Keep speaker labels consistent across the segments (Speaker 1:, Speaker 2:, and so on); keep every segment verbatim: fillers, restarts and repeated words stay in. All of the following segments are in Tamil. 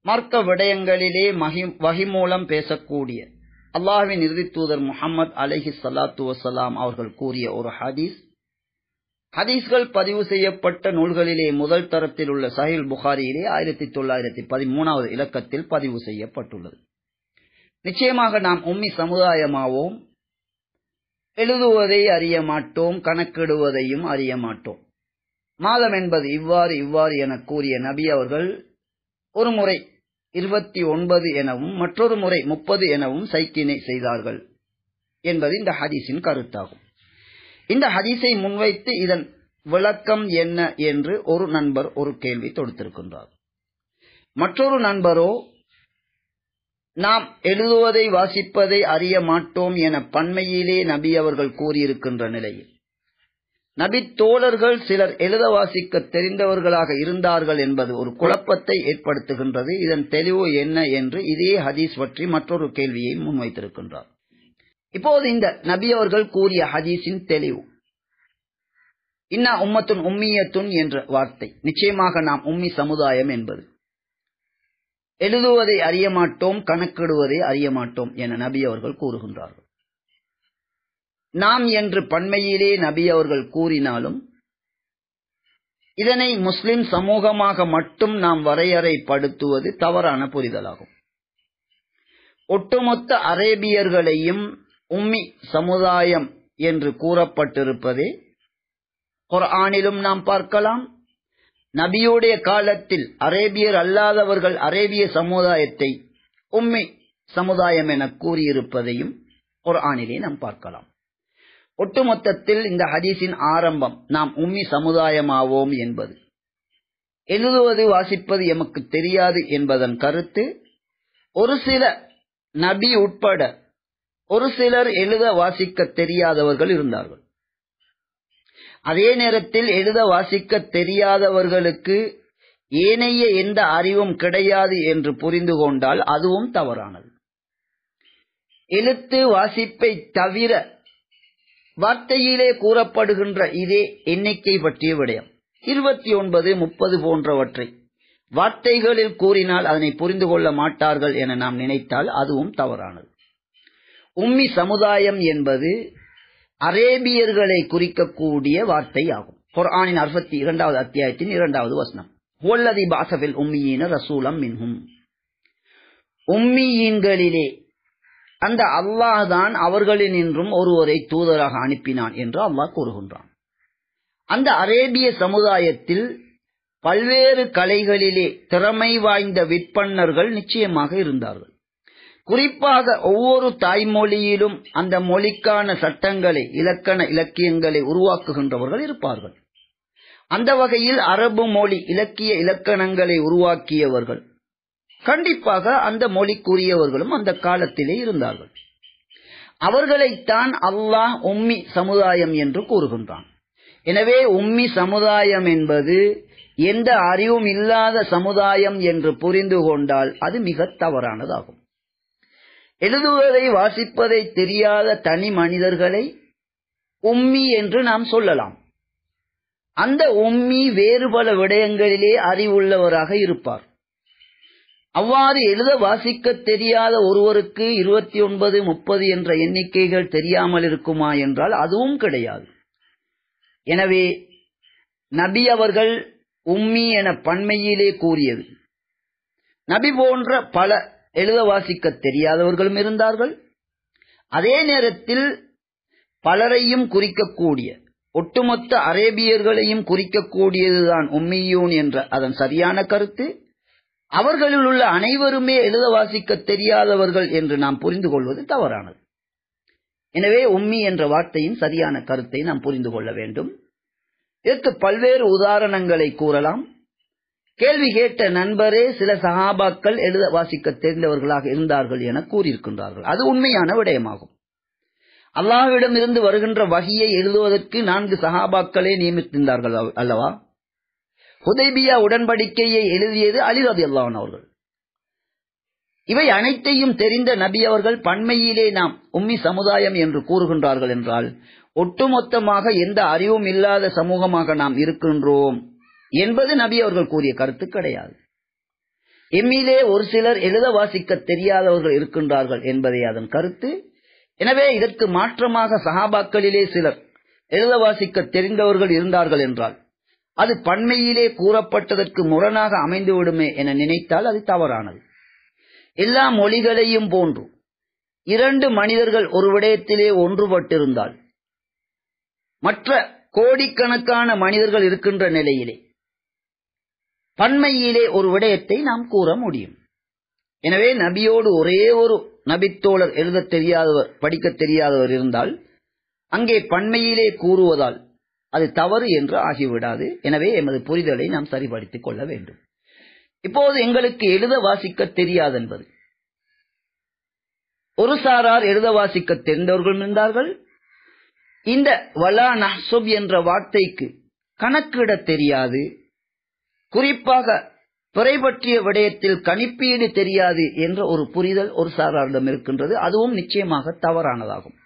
Speaker 1: மார்க்க விடயங்களிலே வஹி மூலம் பேசக்கூடிய அல்லாஹ்வின் இறுதி தூதர் முஹம்மது அலைஹி ஸலாத்து வஸலாம் அவர்கள் கூறிய ஒரு ஹதீஸ், ஹதீஸ்கள் பதிவு செய்யப்பட்ட நூல்களிலே முதல் தரத்தில் உள்ள சஹீஹ் புகாரியிலே ஆயிரத்தி தொள்ளாயிரத்தி பதிமூணாவது இலக்கத்தில் பதிவு செய்யப்பட்டுள்ளது. நிச்சயமாக நாம் உம்மி சமுதாயமாவோம், எழுதுவதை அறிய மாட்டோம், கணக்கிடுவதையும் அறிய மாட்டோம். மாதம் என்பது இவ்வாறு இவ்வாறு என கூறிய நபி அவர்கள் ஒரு முறை இருபத்தி ஒன்பது எனவும் மற்றொரு முறை முப்பது எனவும் சைக்கினை செய்தார்கள் என்பது இந்த ஹதீஸின் கருத்தாகும். இந்த ஹதீஸை முன்வைத்து இதன் விளக்கம் என்ன என்று ஒரு நண்பர் ஒரு கேள்வி தொடுத்திருக்கின்றார். மற்றொரு நண்பரோ நாம் எழுதுவதை வாசிப்பதை அறிய மாட்டோம் என பன்மையிலே நபி அவர்கள் கூறியிருக்கின்ற நிலையில் நபி தோழர்கள் சிலர் எழுத வாசிக்க தெரிந்தவர்களாக இருந்தார்கள் என்பது ஒரு குழப்பத்தை ஏற்படுத்துகின்றது. இதன் தெளிவு என்ன என்று இதே ஹதீஸ் பற்றி மற்றொரு கேள்வியை முன்வைத்திருக்கின்றார். இப்போது இந்த நபி அவர்கள் கூறிய ஹதீஸின் தெளிவு, இன்னா உம்மத்துன் உம்மியத்துன் என்ற வார்த்தை, நிச்சயமாக நாம் உம்மி சமுதாயம் என்பது எழுதுவதை அறிய மாட்டோம், கணக்கிடுவதை அறிய மாட்டோம் என நபி அவர்கள் கூறுகின்றார்கள். நாம் என்று பன்மையிலே நபி அவர்கள் கூறினாலும் இதனை முஸ்லிம் சமூகமாக மட்டும் நாம் வரையறைப்படுத்துவது தவறான புரிதலாகும். ஒட்டுமொத்த அரேபியர்களையும் உம்மி சமுதாயம் என்று கூறப்பட்டிருப்பதே குர்ஆனிலும் நாம் பார்க்கலாம். நபியுடைய காலத்தில் அரேபியர் அல்லாதவர்கள் அரேபிய சமுதாயத்தை உம்மி சமுதாயம் என கூறியிருப்பதையும் குர்ஆனிலே நாம் பார்க்கலாம். ஒட்டுமொத்தத்தில் இந்த ஹதீஸின் ஆரம்பம் நாம் உம்மி சமுதாயமாவோம் என்பது, எழுதுவது வாசிப்பது எமக்கு தெரியாது என்பதன் கருத்து. ஒரு சில நபி உட்பட ஒரு சிலர் எழுத வாசிக்க தெரியாதவர்கள் இருந்தார்கள். அதே நேரத்தில் எழுத வாசிக்க தெரியாதவர்களுக்கு ஏனைய எந்த அறிவும் கிடையாது என்று புரிந்து கொண்டால் அதுவும் தவறானது. எழுத்து வாசிப்பை தவிர வார்த்தையிலே கூறப்படுகின்ற இதே எண்ணிக்கை பற்றிய விடயம் இருபத்தி ஒன்பது முப்பது போன்றவற்றை வார்த்தைகளில் கூறினால் அதனை புரிந்து கொள்ள மாட்டார்கள் என நாம் நினைத்தால் அதுவும் தவறானது. உம்மி சமுதாயம் என்பது அரேபியர்களை குறிக்கக்கூடிய வார்த்தை ஆகும். குர்ஆனின் அறுபத்தி இரண்டாவது அத்தியாயத்தின் இரண்டாவது வசனம், ஹுவல்லதி பஅஸபில் உம்மீன ரசூலம் மின்ஹும், உம்மீன்களிலே அந்த அல்லாஹ் தான் அவர்களினின்றும் ஒருவரை தூதராக அனுப்பினான் என்று அல்லாஹ் கூறுகின்றான். அந்த அரேபிய சமுதாயத்தில் பல்வேறு கலைகளிலே திறமை வாய்ந்த விற்பன்னர்கள் நிச்சயமாக இருந்தார்கள். குறிப்பாக ஒவ்வொரு தாய்மொழியிலும் அந்த மொழிக்கான சட்டங்களை, இலக்கண இலக்கியங்களை உருவாக்குகின்றவர்கள் இருப்பார்கள். அந்த வகையில் அரபு மொழி இலக்கிய இலக்கணங்களை உருவாக்கியவர்கள் கண்டிப்பாக அந்த மொழிக்குரியவர்களும் அந்த காலத்திலே இருந்தார்கள். அவர்களைத்தான் அல்லாஹ் உம்மி சமுதாயம் என்று கூறுகின்றான். எனவே உம்மி சமுதாயம் என்பது எந்த அறிவும் இல்லாத சமுதாயம் என்று புரிந்து கொண்டால் அது மிக தவறானதாகும். எழுதுவதை வாசிப்பதை தெரியாத தனி மனிதர்களை உம்மி என்று நாம் சொல்லலாம். அந்த உம்மி வேறு பல விடயங்களிலே அறிவுள்ளவராக இருப்பார். அவ்வாறு எழுத வாசிக்க தெரியாத ஒருவருக்கு இருபத்தி ஒன்பது முப்பது என்ற எண்ணிக்கைகள் தெரியாமல் இருக்குமா என்றால் அதுவும் கிடையாது. எனவே நபி அவர்கள் உம்மி என பன்மையிலே கூறியது, நபி போன்ற பல எழுத வாசிக்க தெரியாதவர்களும் இருந்தார்கள். அதே நேரத்தில் பலரையும் குறிக்கக்கூடிய ஒட்டுமொத்த அரேபியர்களையும் குறிக்கக்கூடியதுதான் உம்மியூன் என்ற அதன் சரியான கருத்து. அவர்களில் உள்ள அனைவருமே எழுத வாசிக்க தெரியாதவர்கள் என்று நாம் புரிந்து கொள்வது தவறானது. எனவே உம்மி என்ற வார்த்தையின் சரியான கருத்தை நாம் புரிந்து கொள்ள வேண்டும். இதற்கு பல்வேறு உதாரணங்களை கூறலாம். கேள்வி கேட்ட நண்பரே சில சஹாபாக்கள் எழுத வாசிக்க தெரிந்தவர்களாக இருந்தார்கள் என கூறியிருக்கின்றார்கள். அது உண்மையான விடயமாகும். அல்லாஹ்விடம் இருந்து வருகின்ற வஹியை எழுதுவதற்கு நான்கு சஹாபாக்களே நியமித்திருந்தார்கள் அல்லவா? ஹுதைபியா உடன்படிக்கையை எழுதியது அலி ரலியல்லாஹு அன்ஹு அவர்கள். இவை அனைத்தையும் தெரிந்த நபி அவர்கள் பன்மையிலே நாம் உம்மி சமுதாயம் என்று கூறுகின்றார்கள் என்றால் ஒட்டுமொத்தமாக எந்த அறிவும் இல்லாத சமூகமாக நாம் இருக்கின்றோம் என்பது நபி அவர்கள் கூறிய கருத்து கிடையாது. எம்மிலே ஒரு சிலர் எழுத வாசிக்க தெரியாதவர்கள் இருக்கின்றார்கள் என்பதே அதன் கருத்து. எனவே இதற்கு மாற்றமாக சஹாபாக்களிலே சிலர் எழுத வாசிக்க தெரிந்தவர்கள் இருந்தார்கள் என்றால் அது பன்மையிலே கூறப்பட்டதற்கு முரணாக அமைந்துவிடுமே என நினைத்தால் அது தவறானது. எல்லா மொழிகளையும் போன்று இரண்டு மனிதர்கள் ஒரு விடயத்திலே ஒன்றுபட்டிருந்தால் மற்ற கோடிக்கணக்கான மனிதர்கள் இருக்கின்ற நிலையிலே பன்மையிலே ஒரு விடயத்தை நாம் கூற முடியும். எனவே நபியோடு ஒரே ஒரு நபித்தோழர் எழுத தெரியாதவர் படிக்க தெரியாதவர் இருந்தால் அங்கே பன்மையிலே கூறுவதால் அது தவறு என்று ஆகிவிடாது. எனவே எமது புரிதலை நாம் சரிபடுத்திக் கொள்ள வேண்டும். இப்போது எங்களுக்கு எழுத வாசிக்க தெரியாது என்பது ஒரு சாரார் எழுத வாசிக்க தெரிந்தவர்கள் இருந்தார்கள். இந்த வலா நஹ்சுப் என்ற வார்த்தைக்கு கணக்கிட தெரியாது, குறிப்பாக பிறை பற்றிய விடயத்தில் கணிப்பீடு தெரியாது என்ற ஒரு புரிதல் ஒரு சாராரிடம் இருக்கின்றது. அதுவும் நிச்சயமாக தவறானதாகும்.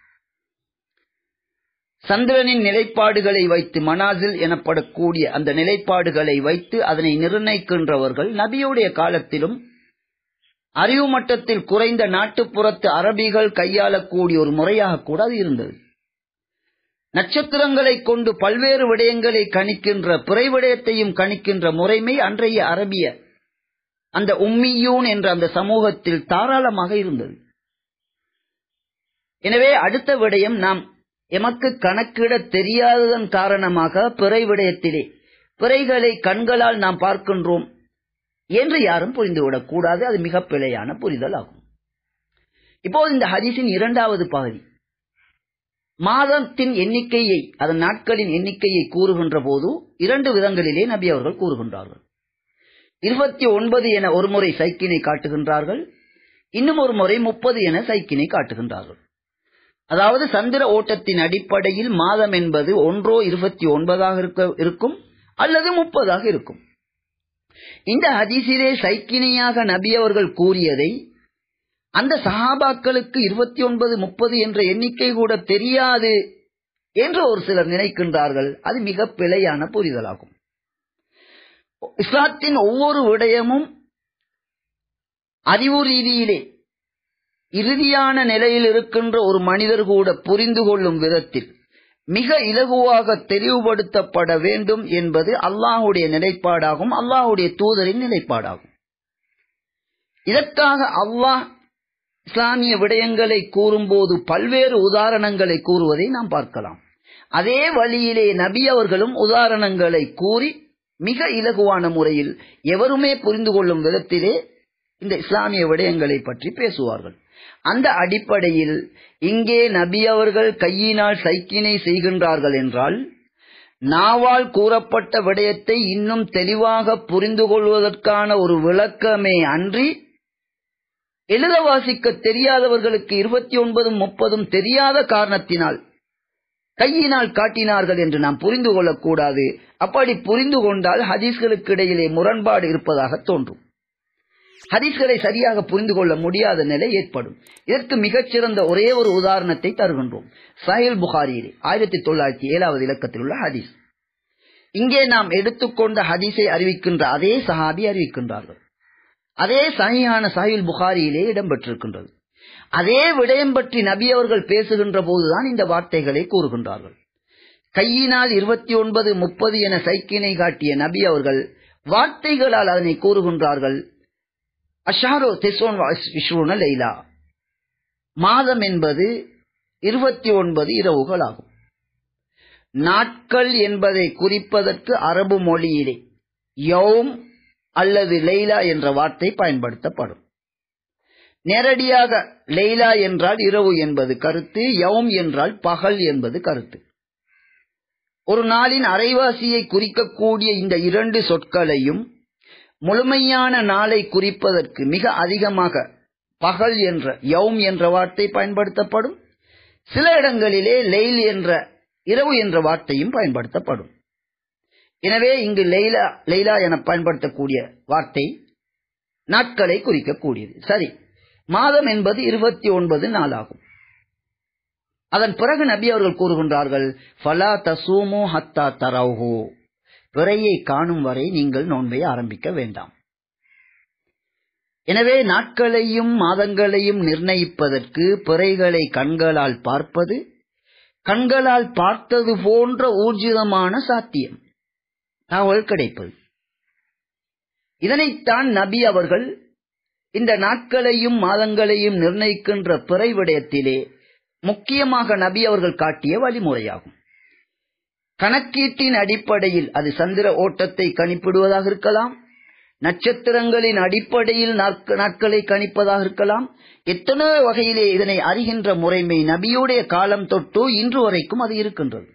Speaker 1: சந்திரனின் நிலைப்பாடுகளை வைத்து மனாசில் எனப்படக்கூடிய அந்த நிலைப்பாடுகளை வைத்து அதனை நிர்ணயிக்கின்றவர்கள் நபியுடைய காலத்திலும் அறிவு மட்டத்தில் குறைந்த நாட்டுப்புறத்து அரபிகள் கையாளக்கூடிய ஒரு முறையாக கூட அது இருந்தது. நட்சத்திரங்களை கொண்டு பல்வேறு விடயங்களை கணிக்கின்ற பிறை விடயத்தையும் கணிக்கின்ற முறைமை அன்றைய அரபிய அந்த உம்மியூன் என்ற அந்த சமூகத்தில் தாராளமாக இருந்தது. எனவே அடுத்த விடயம் நாம் எமக்கு கணக்கிட தெரியாததன் காரணமாக பிறை விடயத்திலே பிறைகளை கண்களால் நாம் பார்க்கின்றோம் என்று யாரும் புரிந்துவிடக் கூடாது. அது மிக பிழையான புரிதல் ஆகும். இப்போது இந்த ஹதீஸின் இரண்டாவது பகுதி மாதத்தின் எண்ணிக்கையை அதன் நாட்களின் எண்ணிக்கையை கூறுகின்ற போது இரண்டு விதங்களிலே நபி அவர்கள் கூறுகின்றார்கள். இருபத்தி ஒன்பது என ஒரு முறை சைக்கினை காட்டுகின்றார்கள், இன்னும் ஒரு முறை முப்பது என சைக்கினை காட்டுகின்றார்கள். அதாவது சந்திர ஓட்டத்தின் அடிப்படையில் மாதம் என்பது ஒன்றோ இருபத்தி ஒன்பதாக இருக்கும் அல்லது முப்பதாக இருக்கும். இந்த ஹதீஸிலே சைக்கினையாக நபி அவர்கள் கூறியதை அந்த சஹாபாக்களுக்கு இருபத்தி ஒன்பது முப்பது என்ற எண்ணிக்கை கூட தெரியாது என்று ஒரு சிலர் நினைக்கின்றார்கள். அது மிக பிழையான புரிதலாகும். இஸ்லாத்தின் ஒவ்வொரு விடயமும் அறிவு ரீதியிலே இறுதியான நிலையில் இருக்கின்ற ஒரு மனிதர் கூட புரிந்து கொள்ளும் விதத்தில் மிக இலகுவாக தெளிவுபடுத்தப்பட வேண்டும் என்பது அல்லாஹுடைய நிலைப்பாடாகும், அல்லாஹுடைய தூதரின் நிலைப்பாடாகும். இதற்காக அல்லாஹ் இஸ்லாமிய விடயங்களை கூறும்போது பல்வேறு உதாரணங்களை கூறுவதை நாம் பார்க்கலாம். அதே வழியிலே நபி அவர்களும் உதாரணங்களை கூறி மிக இலகுவான முறையில் எவருமே புரிந்து கொள்ளும் விதத்திலே இந்த இஸ்லாமிய விடயங்களை பற்றி பேசுவார்கள். அந்த அடிப்படையில் இங்கே நபி அவர்கள் கையினால் சைக்கினை செய்கின்றார்கள் என்றால் நாவால் கூறப்பட்ட விடயத்தை இன்னும் தெளிவாக புரிந்து கொள்வதற்கான ஒரு விளக்கமே அன்றி எழுத வாசிக்க தெரியாதவர்களுக்கு இருபத்தி ஒன்பதும் முப்பதும் தெரியாத காரணத்தினால் கையினால் காட்டினார்கள் என்று நாம் புரிந்து கொள்ளக்கூடாது. அப்படி புரிந்து கொண்டால் ஹதீஸ்களுக்கு இடையிலே முரண்பாடு இருப்பதாக தோன்றும். ஹதீஸ்களை சரியாக புரிந்து கொள்ள முடியாத நிலை ஏற்படும். இதற்கு மிகச்சிறந்த ஒரே ஒரு உதாரணத்தை தருகின்றோம். சஹீஹ் புகாரியிலே ஆயிரத்தி தொள்ளாயிரத்தி ஏழாவது இலக்கத்தில் உள்ள ஹதீஸ். இங்கே நாம் எடுத்துக்கொண்ட ஹதீஸை அறிவிக்கின்ற அதே சஹாபி அறிவிக்கின்றார்கள். அதே சஹீஹான சஹீஹ் புகாரியிலே இடம்பெற்றிருக்கின்றது. அதே விடயம் பற்றி நபி அவர்கள் பேசுகின்ற போதுதான் இந்த வார்த்தைகளை கூறுகின்றார்கள். கையினால் இருபத்தி ஒன்பது முப்பது என சைக்கினை காட்டிய நபி அவர்கள் வார்த்தைகளால் அதனை கூறுகின்றார்கள். அஷாரோ திஸ்ஸூன் இஷ்ரூன லைலா, மாதம் என்பது இருபத்தி ஒன்பது இரவுகள் ஆகும். நாட்கள் என்பதை குறிப்பதற்கு அரபு மொழியிலே யௌம் அல்லது லைலா என்ற வார்த்தை பயன்படுத்தப்படும். நேரடியாக லைலா என்றால் இரவு என்பது கருத்து, யௌம் என்றால் பகல் என்பது கருத்து. ஒரு நாளின் அரைவாசியை குறிக்கக்கூடிய இந்த இரண்டு சொற்களையும் முழுமையான நாளை குறிப்பதற்கு மிக அதிகமாக பகல் என்ற யௌம் என்ற வார்த்தை பயன்படுத்தப்படும். சில இடங்களிலே லைல் என்ற இரவு என்ற வார்த்தையும் பயன்படுத்தப்படும். எனவே இங்கு லைலா லைலா என பயன்படுத்தக்கூடிய வார்த்தை நாட்களை குறிக்கக்கூடியது. சரி, மாதம் என்பது இருபத்தி ஒன்பது நாளாகும். அதன் பிறகு நபி அவர்கள் கூறுகின்றார்கள், ஃபலா தசூமு ஹத்தா தரவுஹு, பிறையை காணும் வரை நீங்கள் நோன்பை ஆரம்பிக்க வேண்டாம். எனவே நாட்களையும் மாதங்களையும் நிர்ணயிப்பதற்கு பிறைகளை கண்களால் பார்ப்பது கண்களால் பார்த்தது போன்ற ஊர்ஜிதமான சாத்தியம் தகவல் கிடைப்பது. இதனைத்தான் நபி அவர்கள் இந்த நாட்களையும் மாதங்களையும் நிர்ணயிக்கின்ற பிறை விடயத்திலே முக்கியமாக நபி அவர்கள் காட்டிய வழிமுறையாகும். கணக்கீட்டின் அடிப்படையில் அது சந்திர ஓட்டத்தை கணிப்பிடுவதாக இருக்கலாம், நட்சத்திரங்களின் அடிப்படையில் நாட்களை கணிப்பதாக இருக்கலாம். எத்தனை வகையிலே இதனை அறிகின்ற முறைமை நபியுடைய காலம் தொட்டு இன்று வரைக்கும் அது இருக்கின்றது.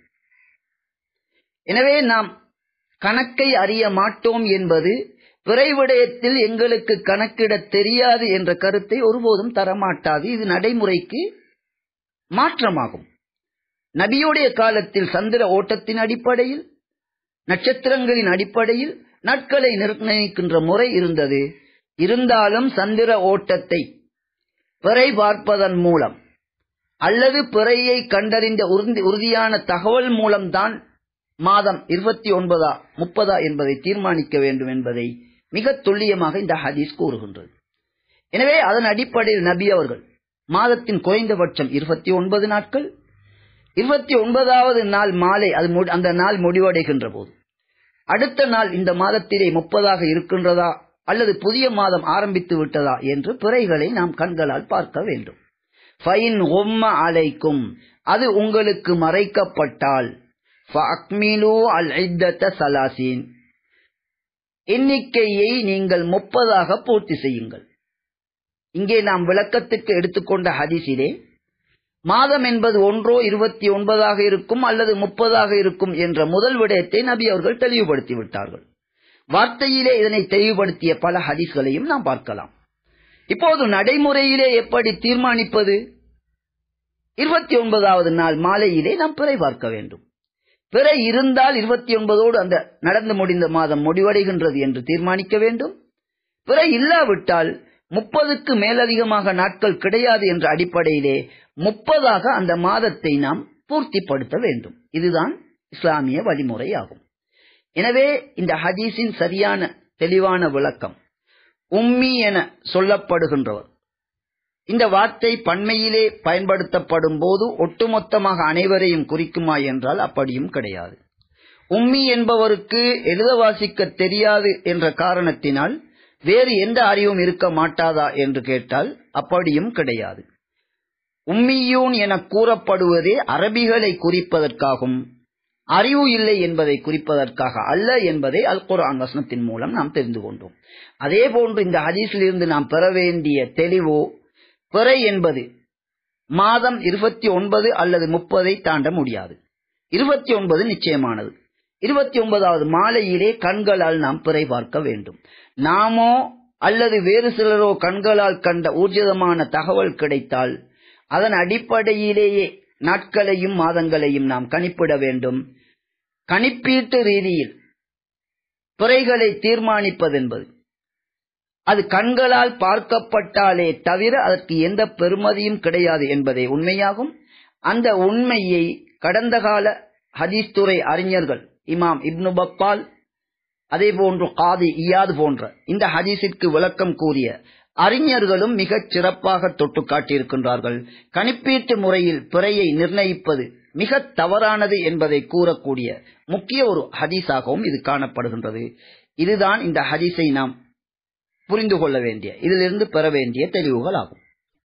Speaker 1: எனவே நாம் கணக்கை அறிய மாட்டோம் என்பது பிறை விடயத்தில் எங்களுக்கு கணக்கிட தெரியாது என்ற கருத்தை ஒருபோதும் தரமாட்டாது. இது நடைமுறைக்கு மாற்றமாகும். நபியுடைய காலத்தில் சந்திர ஓட்டத்தின் அடிப்படையில் நட்சத்திரங்களின் அடிப்படையில் நாட்களை நிர்ணயிக்கின்ற முறை இருந்தது. இருந்தாலும் சந்திர ஓட்டத்தை பிறை பார்ப்பதன் மூலம் அல்லது பிறையை கண்டறிந்த உறுதியான தகவல் மூலம்தான் மாதம் இருபத்தி ஒன்பதா முப்பதா என்பதை தீர்மானிக்க வேண்டும் என்பதை மிக துல்லியமாக இந்த ஹதீஸ் கூறுகின்றது. எனவே அதன் அடிப்படையில் நபி அவர்கள் மாதத்தின் குறைந்தபட்சம் இருபத்தி ஒன்பது நாட்கள், இருபத்தி ஒன்பதாவது நாள் மாலை அது அந்த நாள் முடிவடைகின்ற போது அடுத்த நாள் இந்த மாதத்திலே முப்பதாக இருக்கின்றதா அல்லது புதிய மாதம் ஆரம்பித்து விட்டதா என்று பிறைகளை நாம் கண்களால் பார்க்க வேண்டும். ஃபைன் ஒம்ம அலைக்கும், அது உங்களுக்கு மறைக்கப்பட்டால் ஃபஅக்மிலு அல் இத்தத ஸலாஸீன், எண்ணிக்கையை நீங்கள் முப்பதாக பூர்த்தி செய்யுங்கள். இங்கே நாம் விளக்கத்துக்கு எடுத்துக்கொண்ட ஹதீஸிலே மாதம் என்பது ஒன்றோ இருபத்தி ஒன்பதாக இருக்கும் அல்லது முப்பதாக இருக்கும் என்ற முதல் விடயத்தை நபி அவர்கள் தெளிவுபடுத்தி விட்டார்கள். வார்த்தையிலே இதனை தெளிவுபடுத்திய பல ஹதீஸ்களையும் நாம் பார்க்கலாம். இப்போது நடைமுறையிலே எப்படி தீர்மானிப்பது? இருபத்தி ஒன்பதாவது நாள் மாலையிலே நாம் பிறை பார்க்க வேண்டும். பிறை இருந்தால் இருபத்தி ஒன்பதோடு அந்த நடந்து முடிந்த மாதம் முடிவடைகின்றது என்று தீர்மானிக்க வேண்டும். பிறை இல்லாவிட்டால் முப்பதுக்கு மேலதிகமாக நாட்கள் கிடையாது என்ற அடிப்படையிலே முப்பதாக அந்த மாதத்தை நாம் பூர்த்திப்படுத்த வேண்டும். இதுதான் இஸ்லாமிய வழிமுறை ஆகும். எனவே இந்த ஹதீஸின் சரியான தெளிவான விளக்கம், உம்மி என சொல்லப்படுகின்றவர், இந்த வார்த்தை பன்மையிலே பயன்படுத்தப்படும் போது ஒட்டுமொத்தமாக அனைவரையும் குறிக்குமா என்றால் அப்படியும் கிடையாது. உம்மி என்பவருக்கு எழுத வாசிக்க தெரியாது என்ற காரணத்தினால் வேறு எந்த அறிவும் இருக்க மாட்டாதா என்று கேட்டால் அப்படியும் கிடையாது. உம்மியூன் என கூறப்படுவதே அரபிகளை குறிப்பதற்காகும், அறிவு இல்லை என்பதை குறிப்பதற்காக அல்ல என்பதை அல் குர்ஆன் வசனத்தின் மூலம் நாம் தெரிந்து கொண்டோம். அதே போன்று இந்த ஹதீஸிலிருந்து நாம் பெற வேண்டிய தெளிவோ, பிறை என்பது மாதம் இருபத்தி ஒன்பது அல்லது முப்பதை தாண்ட முடியாது. இருபத்தி ஒன்பது நிச்சயமானது. இருபத்தி ஒன்பதாவது மாலையிலே கண்களால் நாம் பிறை பார்க்க வேண்டும். நாமோ அல்லது வேறு சிலரோ கண்களால் கண்ட ஊர்ஜிதமான தகவல் கிடைத்தால் அதன் அடிப்படையிலேயே நாட்களையும் மாதங்களையும் நாம் கணிப்பிட வேண்டும். கணிப்பீட்டு ரீதியில் பிறைகளை தீர்மானிப்பதென்பது அது கண்களால் பார்க்கப்பட்டாலே தவிர அதற்கு எந்த பெறுமதியும் கிடையாது என்பதே உண்மையாகும். அந்த உண்மையை கடந்த கால ஹதீஸ் துறை அறிஞர்கள் இமாம் இப்னு பப்பால், அதே போன்று காதி இயாத் போன்ற இந்த ஹதீஸிற்கு விளக்கம் கூறிய அறிஞர்களும் மிகச் சிறப்பாக தொட்டு காட்டியிருக்கின்றார்கள். கணிப்பீட்டு முறையில் பிறையை நிர்ணயிப்பது மிக தவறானது என்பதை கூறக்கூடிய முக்கிய ஒரு ஹதீஸாகவும் இது காணப்படுகின்றது. இதுதான் இந்த ஹதீஸை நாம் புரிந்து கொள்ள வேண்டிய, இதிலிருந்து பெற வேண்டிய தெளிவுகள் ஆகும்.